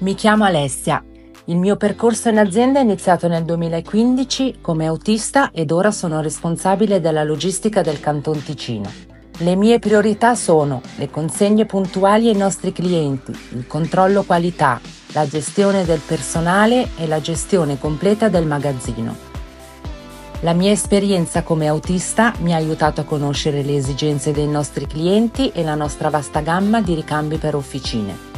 Mi chiamo Alessia. Il mio percorso in azienda è iniziato nel 2015 come autista ed ora sono responsabile della logistica del Canton Ticino. Le mie priorità sono le consegne puntuali ai nostri clienti, il controllo qualità, la gestione del personale e la gestione completa del magazzino. La mia esperienza come autista mi ha aiutato a conoscere le esigenze dei nostri clienti e la nostra vasta gamma di ricambi per officine.